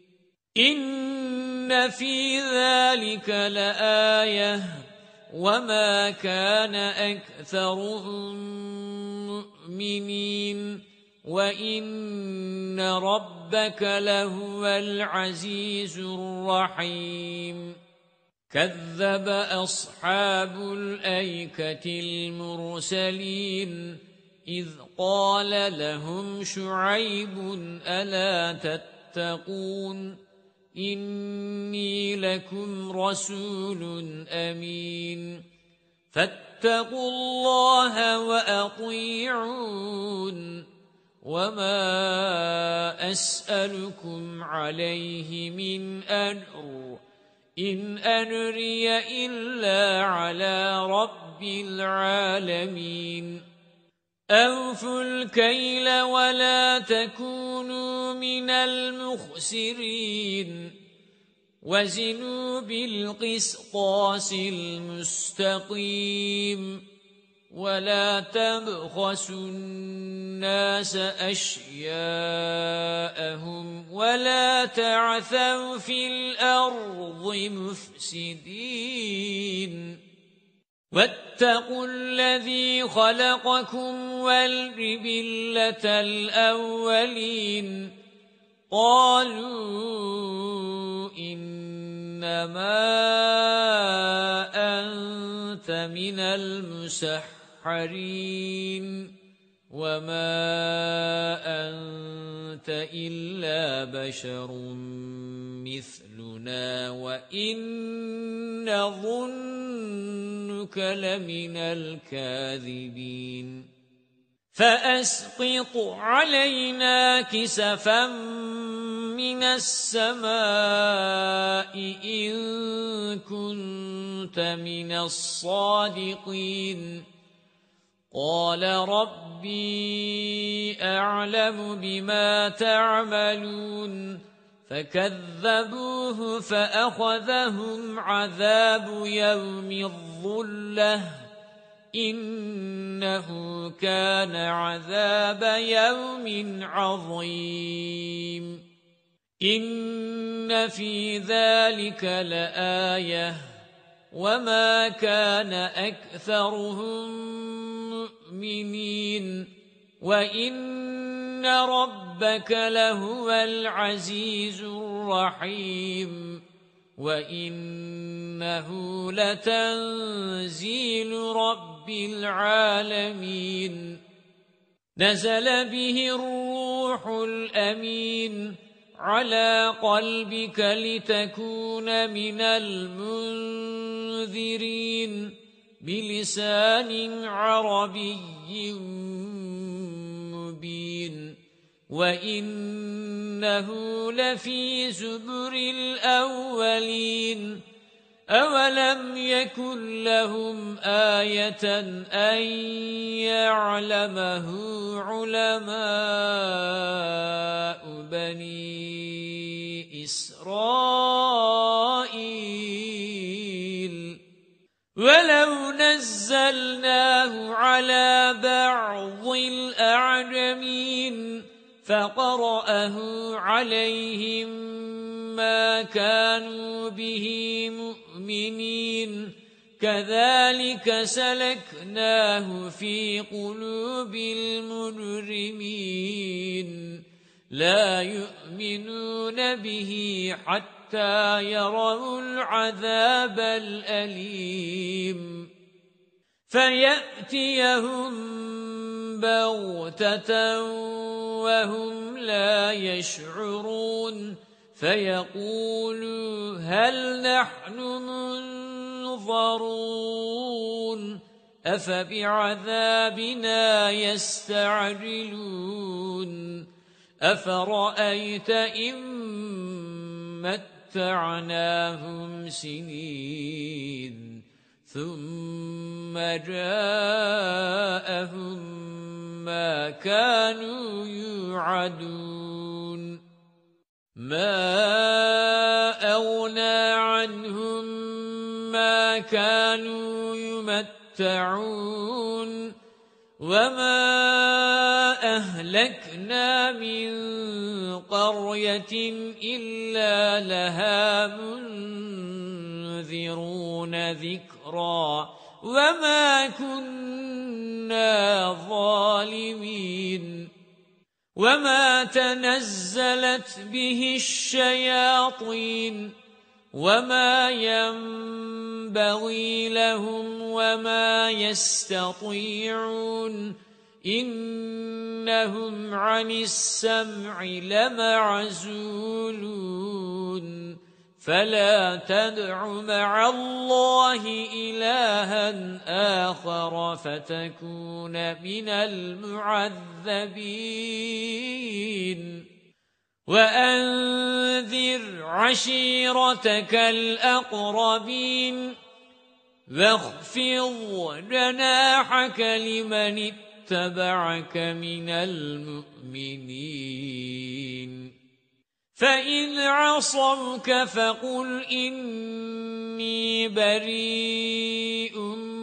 إن في ذلك لآية وما كان أكثرهم مؤمنين وَإِنَّ رَبَّكَ لَهُوَ الْعَزِيزُ الرَّحِيمُ كَذَّبَ أَصْحَابُ الْأَيْكَةِ الْمُرْسَلِينَ إِذْ قَالَ لَهُمْ شُعَيْبٌ أَلَا تَتَّقُونَ إِنِّي لَكُمْ رَسُولٌ أَمِينٌ فَاتَّقُوا اللَّهَ وَأَطِيعُونِ وَمَا أَسْأَلُكُمْ عَلَيْهِ مِنْ أَجْرٍ إِنْ أَجْرِيَ إِلَّا عَلَى رَبِّ الْعَالَمِينَ أَوْفُوا الْكَيْلَ وَلَا تَكُونُوا مِنَ الْمُخْسِرِينَ وَزِنُوا بِالْقِسْطَاسِ الْمُسْتَقِيمِ وَلَا تَبْخَسُوا النَّاسَ أَشْيَاءَهُمْ وَلَا تَعْثَوْا فِي الْأَرْضِ مُفْسِدِينَ وَاتَّقُوا الَّذِي خَلَقَكُمْ وَالْجِبِلَّةَ الْأَوَّلِينَ قَالُوا إِنَّمَا أَنْتَ مِنَ الْمُسَحَّرِينَ وَمَا أَنْتَ إِلَّا بَشَرٌ مِثْلُنَا وَإِنْ نَظُنُّكَ لَمِنَ الْكَاذِبِينَ فَأَسْقِطْ عَلَيْنَا كِسَفًا مِنَ السَّمَاءِ إِن كُنتَ مِنَ الصَّادِقِينَ قَالَ رَبِّي أَعْلَمُ بِمَا تَعْمَلُونَ فَكَذَّبُوهُ فَأَخَذَهُمْ عَذَابُ يَوْمِ الظُّلَّةِ إِنَّهُ كَانَ عَذَابَ يَوْمٍ عَظِيمٍ إِنَّ فِي ذَلِكَ لَآيَةً وَمَا كَانَ أَكْثَرُهُم مُؤْمِنِينَ وَإِنَّ رَبَّكَ لَهُوَ الْعَزِيزُ الرَّحِيمُ وَإِنَّهُ لَتَنزِيلُ رَبِّ الْعَالَمِينَ نَزَلَ بِهِ الرُّوحُ الْأَمِينُ عَلَى قَلْبِكَ لِتَكُونَ مِنَ الْمُنذِرِينَ بِلِسَانٍ عَرَبِيٍّ مُبِينٍ وَإِنَّهُ لَفِي زُبُرِ الْأَوَّلِينَ أَوَلَمْ يَكُنْ لَهُمْ آيَةً أَنْ يَعْلَمَهُ عُلَمَاءُ بَنِي إِسْرَائِيلَ وَلَوْ نَزَّلْنَاهُ عَلَى بَعْضِ الْأَعْجَمِينَ فَقَرَأَهُ عَلَيْهِمْ مَا كَانُوا بِهِ مُؤْمِنِينَ كَذَلِكَ سَلَكْنَاهُ فِي قُلُوبِ الْمُجْرِمِينَ لَا يُؤْمِنُونَ بِهِ حَتَّى يَرَوْا الْعَذَابَ الْأَلِيمَ فَيَأْتِيَهُم بَغْتَةً وَهُمْ لَا يَشْعُرُونَ فَيَقُولُوا هَلْ نَحْنُ مُنظَرُونَ أَفَبِعَذَابِنَا يَسْتَعْجِلُونَ أَفَرَأَيْتَ إِن مَّتَّعْنَاهُمْ سِنِينَ ثُمَّ جَاءَهُم مَّا كَانُوا يُوعَدُونَ مَا أَغْنَى عَنْهُم مَّا كَانُوا يُمَتَّعُونَ وَمَا أَهْلَكْنَا مِنْ قَرْيَةٍ إِلَّا لَهَا مُنذِرُونَ ذِكْرًا وَمَا كُنَّا ظَالِمِينَ وَمَا تَنَزَّلَتْ بِهِ الشَّيَاطِينُ وَمَا يَنبَغِي لَهُمْ وَمَا يَسْتَطِيعُونَ إِنَّهُمْ عَنِ السَّمْعِ لَمَعْزُولُونَ فَلَا تَدْعُ مَعَ اللَّهِ إِلَٰهًا آخَرَ فَتَكُونَ مِنَ الْمُعَذَّبِينَ وَأَنذِرْ عَشِيرَتَكَ الْأَقْرَبِينَ وَاخْفِضْ جَنَاحَكَ لِمَنِ اتَّبَعَكَ مِنَ الْمُؤْمِنِينَ فَإِنْ عَصَوْكَ فَقُلْ إِنِّي بَرِيءٌ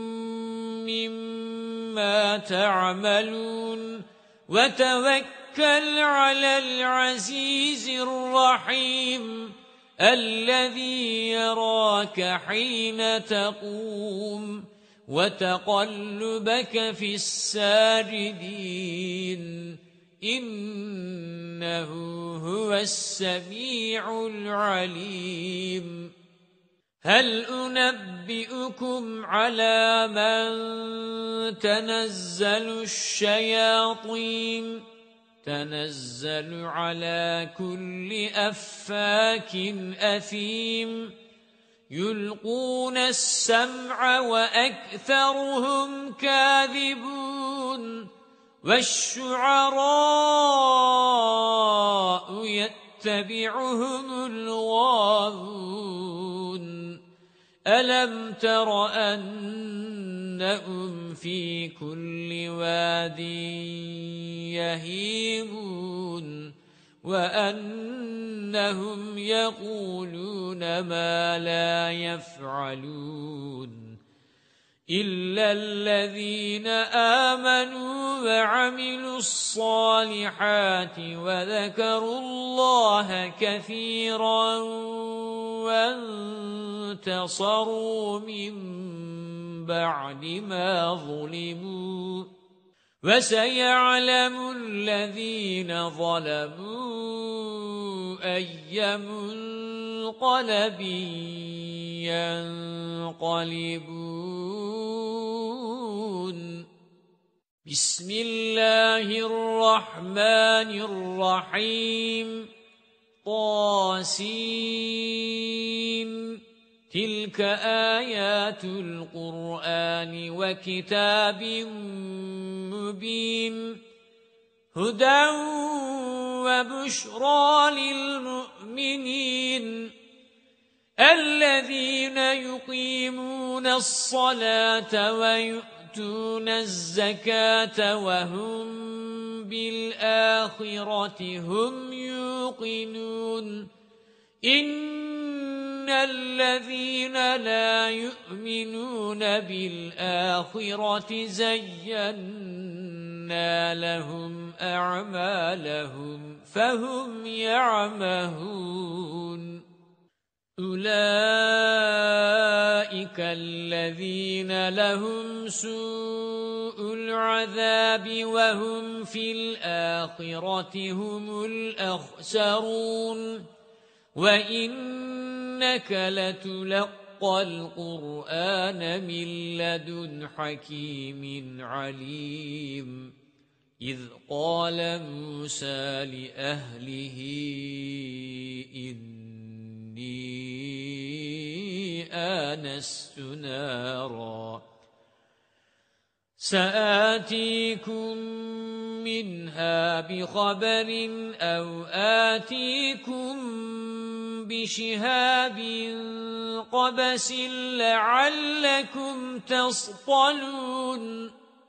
مِّمَّا تَعْمَلُونَ وَتَوَكَّلْ عَلَى الْعَزِيزِ الرَّحِيمِ الَّذِي يَرَاكَ حِينَ تَقُومُ وَتَقَلُّبَكَ فِي السَّاجِدِينَ إِنَّهُ هُوَ السَّمِيعُ الْعَلِيمُ هَلْ أُنَبِّئُكُمْ عَلَى مَنْ تَنَزَّلُ الشَّيَاطِينُ تَنَزَّلُ عَلَى كُلِّ أَفَّاكٍ أَثِيمٍ يُلْقُونَ السَّمْعَ وَأَكْثَرُهُمْ كَاذِبُونَ وَالشُّعَرَاءُ يَتَّبِعُهُمُ الْغَاوُونَ أَلَمْ تَرَ أَنَّهُمْ فِي كُلِّ وَادٍ يَهِيمُونَ وَأَنَّهُمْ يَقُولُونَ مَا لَا يَفْعَلُونَ إِلَّا الَّذِينَ آمَنُوا وَعَمِلُوا الصَّالِحَاتِ وَذَكَرُوا اللَّهَ كَثِيرًا وَانتَصَرُوا مِن بَعْدِ مَا ظُلِمُوا وَسَيَعْلَمُ الَّذِينَ ظَلَمُوا أَيَّ مُنقَلَبٍ يَنقَلِبُونَ بِسْمِ اللَّهِ الرَّحْمَنِ الرَّحِيمِ طاسين تِلْكَ آيَاتُ الْقُرْآنِ وَكِتَابٍ مُبِينٍ هُدًى وَبُشْرَى لِلْمُؤْمِنِينَ الذين يقيمون الصلاة ويؤتون الزكاة وهم بالآخرة هم يوقنون إن الذين لا يؤمنون بالآخرة زينا لهم أعمالهم فهم يعمهون أولئك الذين لهم سوء العذاب وهم في الآخرة هم الأخسرون وإنك لتلقى القرآن من لدن حكيم عليم إذ قال موسى لأهله إني آنست نارا سآتيكم منها بخبر أو آتيكم بشهاب قبس لعلكم تصطلون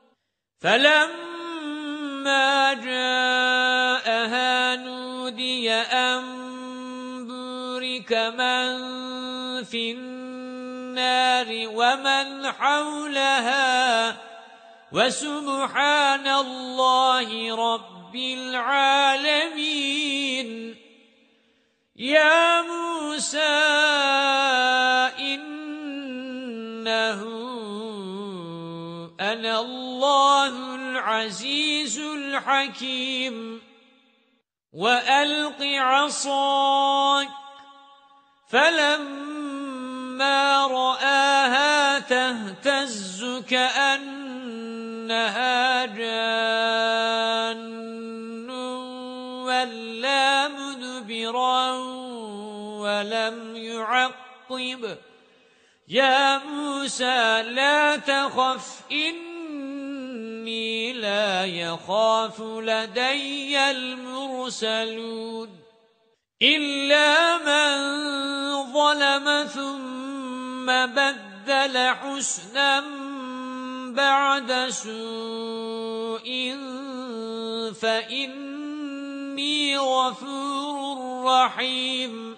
فلما جاءها نودي أن بورك من في النار ومن حولها وسبحان الله رب العالمين يا موسى إنه أنا الله العزيز الحكيم وألق عصاك فلما رآها تهتز كأنها جان ولا مدبرا ولم يعقب يا موسى لا تخف إني لا يخاف لدي المرسلون إلا من ظلم ثم بدل حسنا بعد سوء فإني غفور رحيم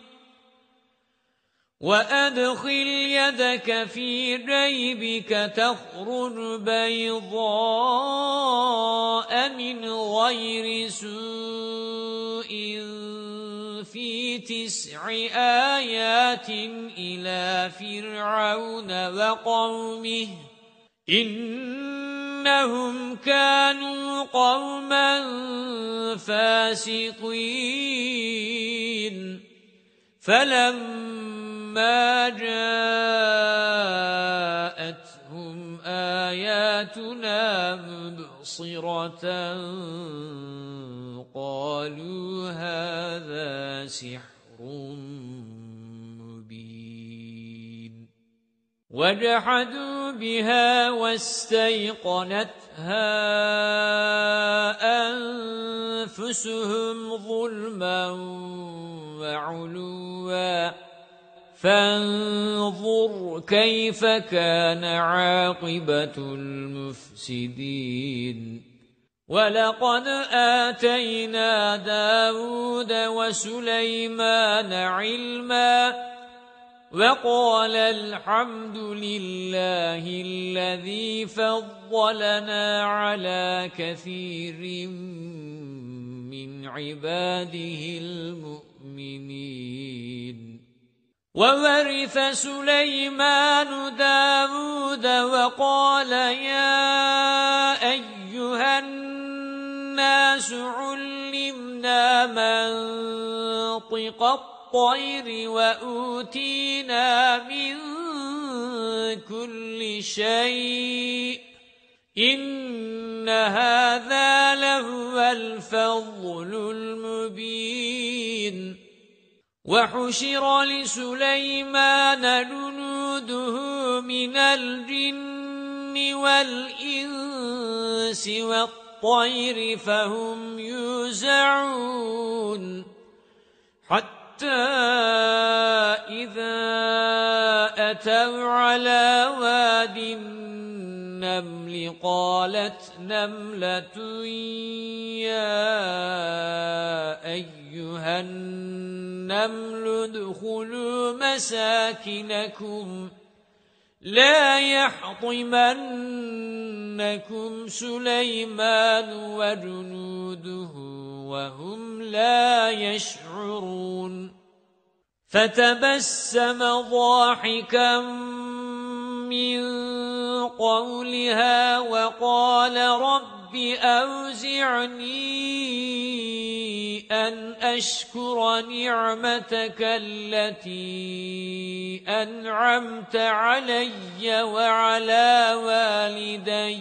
وأدخل يدك في جيبك تخرج بيضاء من غير سوء في 9 آيات إلى فرعون وقومه إنهم كانوا قوما فاسقين فلما جاءتهم آياتنا مبصرة قالوا هذا سحر مبين وجحدوا بها واستيقنتها أنفسهم ظلما وعلوا فانظر كيف كان عاقبة المفسدين ولقد آتينا داود وسليمان علما وقال الحمد لله الذي فضلنا على كثير من عباده المؤمنين وورث سليمان داود وقال يا أيها الناس علمنا منطق الطير وأوتينا من كل شيء إن هذا لهو الفضل المبين وحشر لسليمان جنوده من الجن والإنس والطير فهم يوزعون حتى إذا أتوا على واد النمل قالت نملة يا أيها النمل ادخلوا مساكنكم لا يحطمنكم سليمان وجنوده وهم لا يشعرون فتبسم ضاحكا من قولها وقال رب أوزعني أن أشكر نعمتك التي أنعمت علي وعلى والدي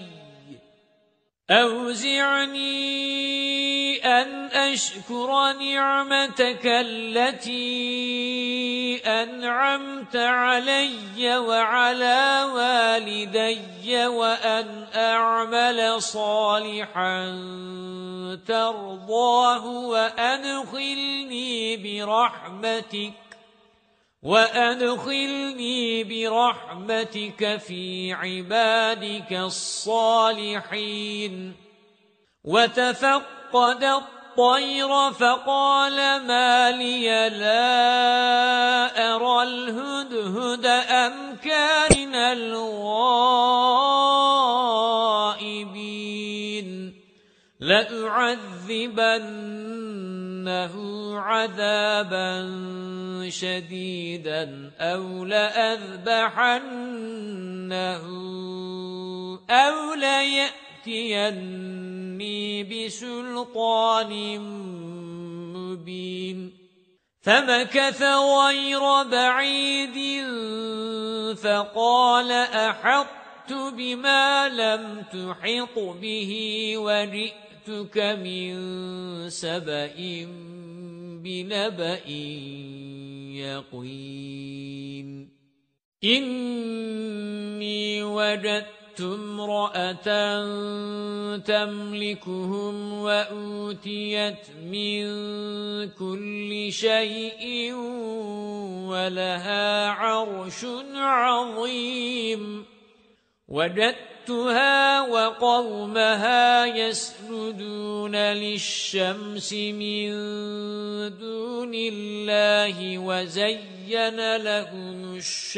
أوزعني أن أشكر نعمتك التي أنعمت علي وعلى والدي وأن أعمل صالحا ترضاه وأدخلني برحمتك في عبادك الصالحين وتفقد الطير فقال ما لي لا أرى الهدهد أم كان من الغائبين لأعذبنه عذابا شديدا أو لأذبحنه أو ليأتيني بسلطان مبين فمكث غير بعيد فقال أحطت بما لم تحط به وجئتك من سبأ بنبأ يقين إني وجدت امرأة تملكهم وأوتيت من كل شيء ولها عرش عظيم وجدتها وقومها يسجدون للشمس من دون الله وزين لهم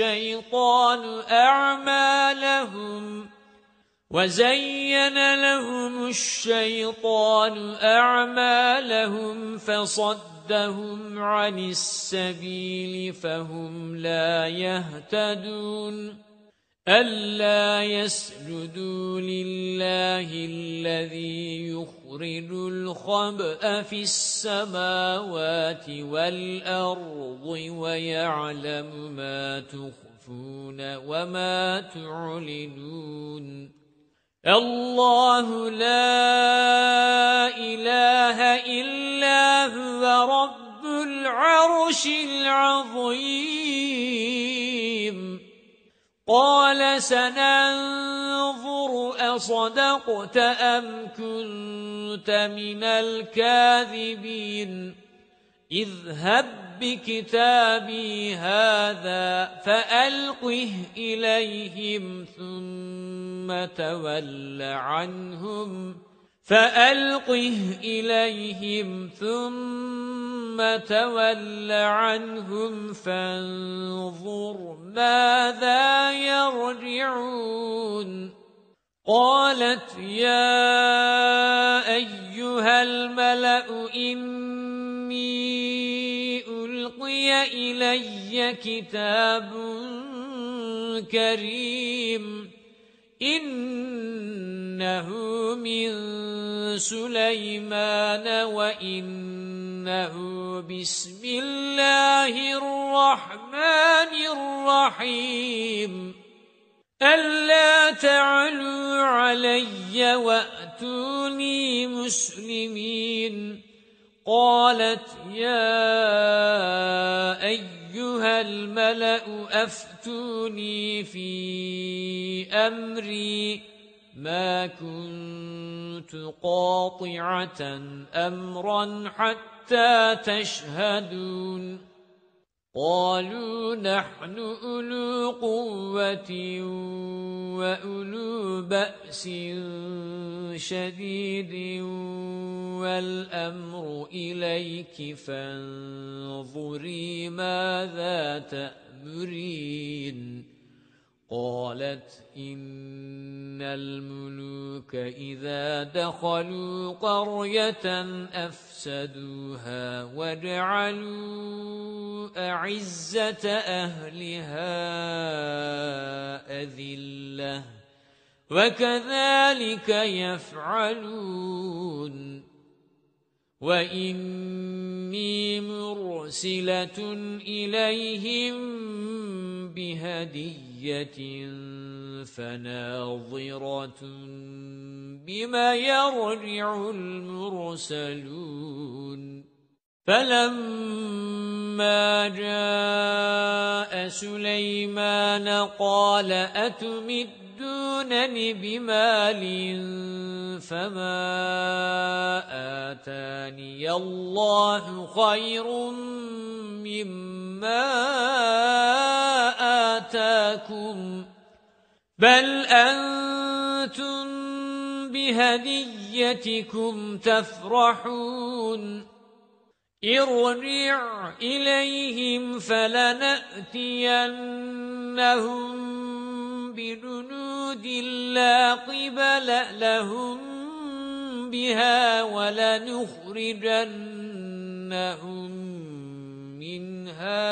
الشيطان أعمالهم فصدهم عن السبيل فهم لا يهتدون ألا يسجدوا لله الذي يخرج الخبأ في السماوات والأرض ويعلم ما تخفون وما تعلنون الله لا إله إلا هو رب العرش العظيم قال سننظر أصدقت أم كنت من الكاذبين اذهب بكتابي هذا فألقه إليهم ثم تول عنهم فانظر ماذا يرجعون قالت يا أيها الملأ إني ألقي إلي كتاب كريم إنه من سليمان وإنه بسم الله الرحمن الرحيم ألا تعلوا علي وأتوني مسلمين قالت يا أيها الملأ أفتوني في أمري ما كنت قاطعة أمرا حتى تشهدون قالوا نحن أولو قوة وأولو بأس شديد والأمر إليك فانظري ماذا تأمرين قالت إن الملوك إذا دخلوا قرية أفسدوها وجعلوا أعزة أهلها أذلة وكذلك يفعلون وإني مرسلة إليهم بهدية فناظرة بما يرجع المرسلون فلما جاء سليمان قال أتمدونني بمال فما آتاني الله خير مما آتاكم بل أنتم بهديتكم تفرحون ارجع إليهم فلنأتينهم بجنود لا قبل لهم بها ولنخرجنهم منها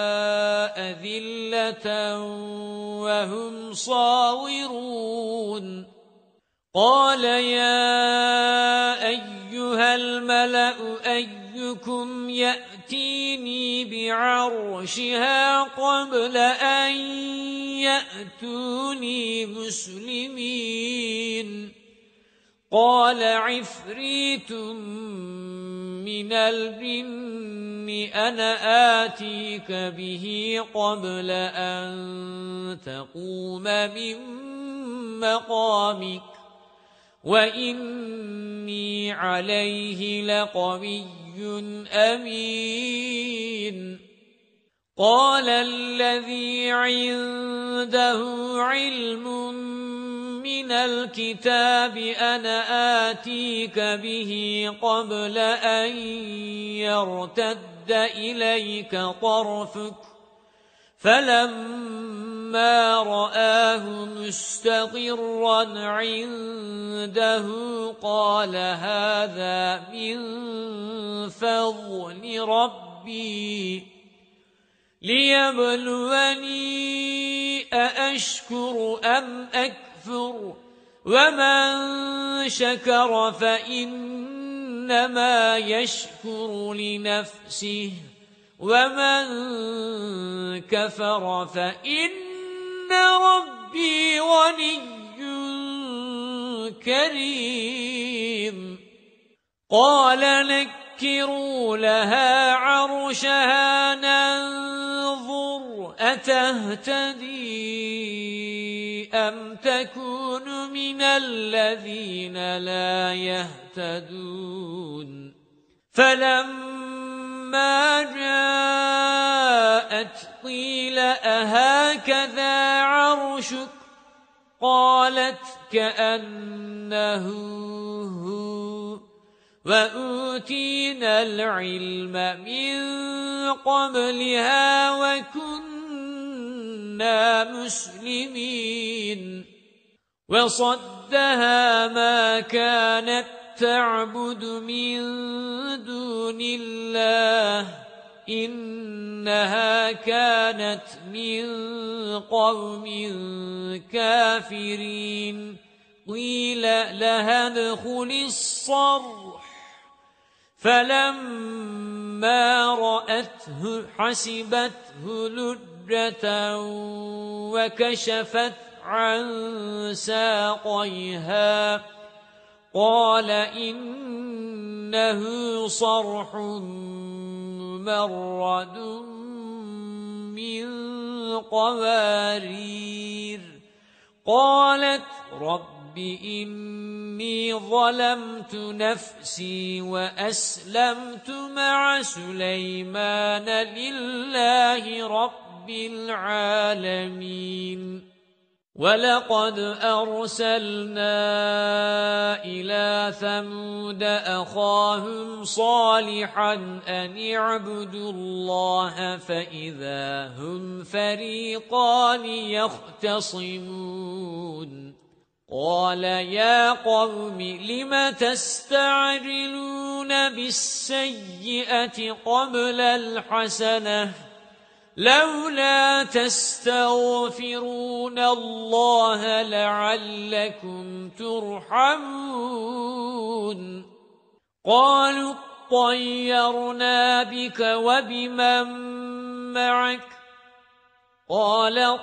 أذلة وهم صاغرون قال يا أيها الملأ أيكم يأتيني بعرشها قبل أن يأتوني مسلمين قال عفريت من الجن أنا آتيك به قبل أن تقوم من مقامك وإني عليه لقوي أمين قال الذي عنده علم من الكتاب أنا آتيك به قبل أن يرتد إليك طرفك فلما رآه مستقرا عنده قال هذا من فضل ربي ليبلوني أأشكر أم أكفر ومن شكر فإنما يشكر لنفسه ومن كفر فإن ربي غني كريم قال نكروا لها عرشها ننظر أتهتدي أم تكون من الذين لا يهتدون فلما جاءت قيل أهكذا عرشك قالت كأنه هو وأوتينا العلم من قبلها وكنا مسلمين وصدها ما كانت تعبد من دون الله إنها كانت من قوم كافرين قيل لها ادخل الصرح فلما رأته حسبته لجة وكشفت عن ساقيها قال إنه صرح ممرد من قوارير قالت رب إني إني ظلمت نفسي وأسلمت مع سليمان لله رب العالمين ولقد أرسلنا إلى ثمود أخاهم صالحا أن اعبدوا الله فإذا هم فريقان يختصمون قال يا قوم لم تستعجلون بالسيئة قبل الحسنة لولا تستغفرون الله لعلكم ترحمون قالوا اطيرنا بك وبمن معك قال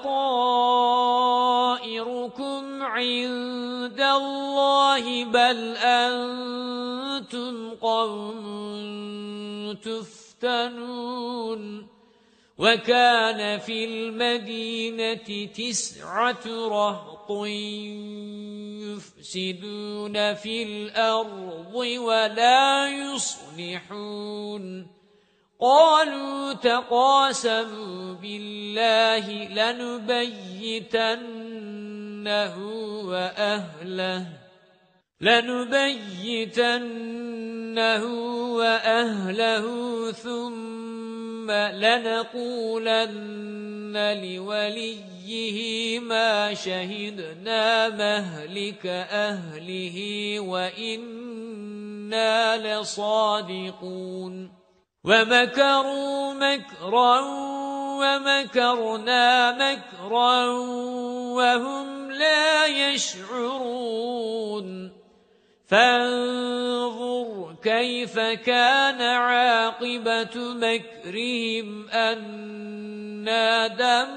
طائركم عند الله بل أنتم قوم تفتنون وكان في المدينة 9 رهط يفسدون في الأرض ولا يصلحون قالوا تقاسموا بالله لنبيتنه وأهله ثم لنقولن لوليه ما شهدنا مهلك أهله وإنا لصادقون ومكروا مكرا ومكرنا مكرا وهم لا يشعرون فانظر كيف كان عاقبة مكرهم أنا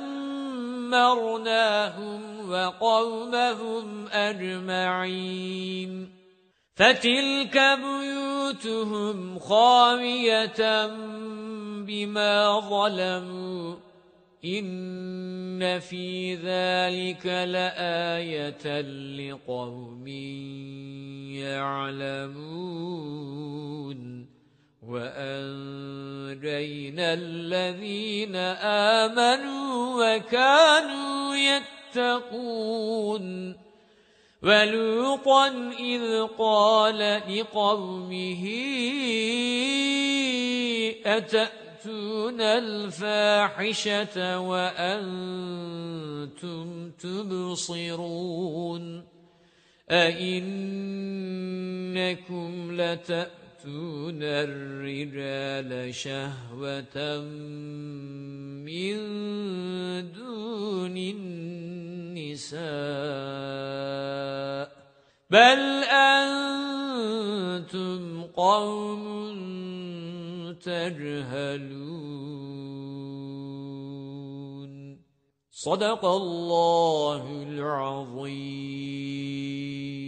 دمرناهم وقومهم أجمعين فتلك بيوتهم خاوية بما ظلموا إن في ذلك لآية لقوم يعلمون وأنجينا الذين آمنوا وكانوا يتقون ولوطا إذ قال لقومه أتأتون الفاحشة وأنتم تبصرون أئنكم لتأتون الرجال شهوة من دون النساء بل أنتم قوم تجهلون صدق الله العظيم